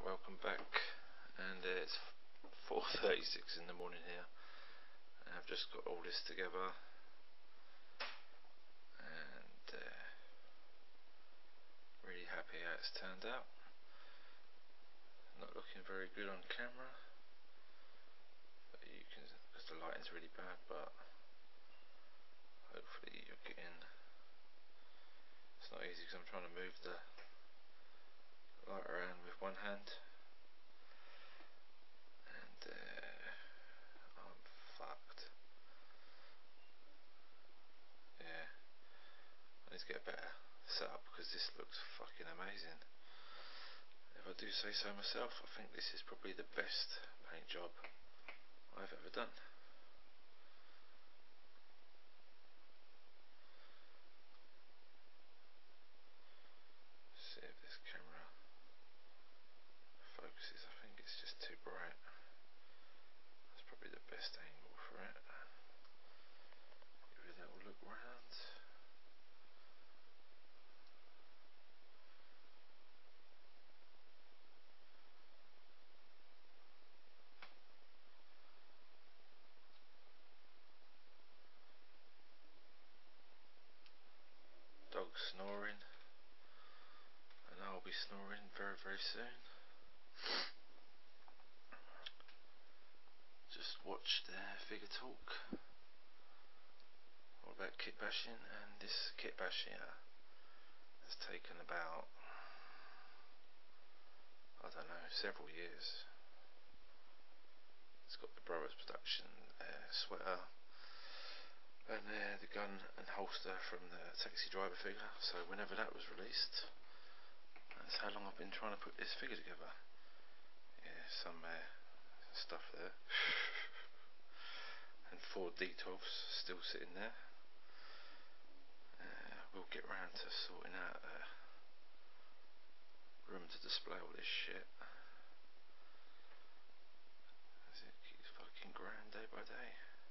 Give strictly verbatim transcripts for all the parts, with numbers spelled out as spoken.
welcome back, and uh, it's four thirty-six in the morning here, and I've just got all this together, and uh, really happy how it's turned out. Not looking very good on camera, but you can, because the lighting's really bad, but hopefully you're getting, it's not easy because I'm trying to move the light around with one hand, and uh, I'm fucked. Yeah, I need to get a better setup because this looks fucking amazing. If I do say so myself, I think this is probably the best paint job I've ever done. See if this camera focuses. I think it's just too bright. That's probably the best angle for it. Give it a little look round. Dog snoring, and I'll be snoring very very soon. Just watched uh, Figure Talk all about kit bashing, and this kit bashing uh, has taken about, I don't know, several years. It's got the Brothers Production uh, sweater and uh, the gun and holster from the Taxi Driver figure, so whenever that was released, that's how long I've been trying to put this figure together. Yeah, some uh, stuff there. And four D twelves still sitting there. Uh, we'll get round to sorting out a room to display all this shit. As it keeps fucking growing day by day.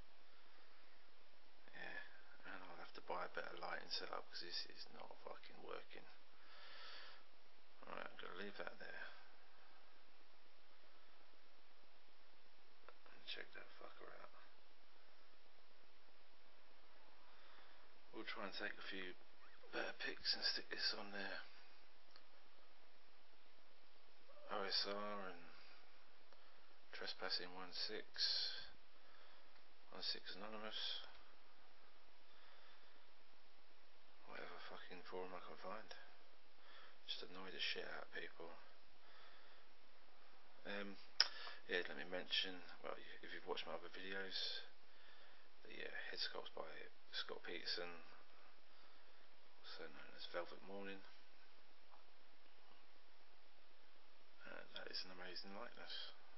Yeah, and I'll have to buy a better lighting setup because this is not fucking working. Alright, I'm going to leave that there. And check that fucker out. We'll try and take a few better pics and stick this on there. O S R and Trespassing one six, one six Anonymous, whatever fucking forum I can find. Just annoy the shit out of people. Um, yeah, let me mention, well, if you've watched my other videos, the uh, head sculpts by Scott Peterson, also known as Velvet Morning. Uh, that is an amazing likeness.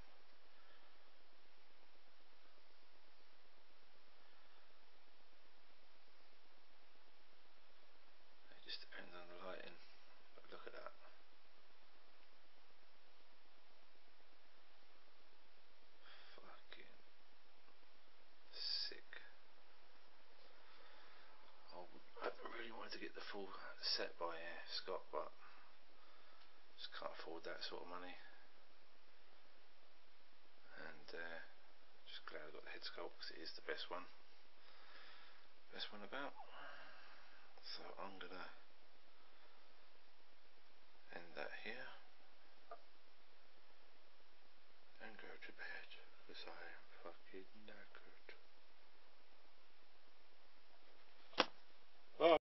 It just depends on the lighting, but look at that. Fucking sick. I really wanted to get the full set by uh, Scott, but just can't afford that sort of money. And uh, just glad I got the head sculpt because it is the best one. Best one about. So I'm gonna end that here and go to bed because I am fucking knackered.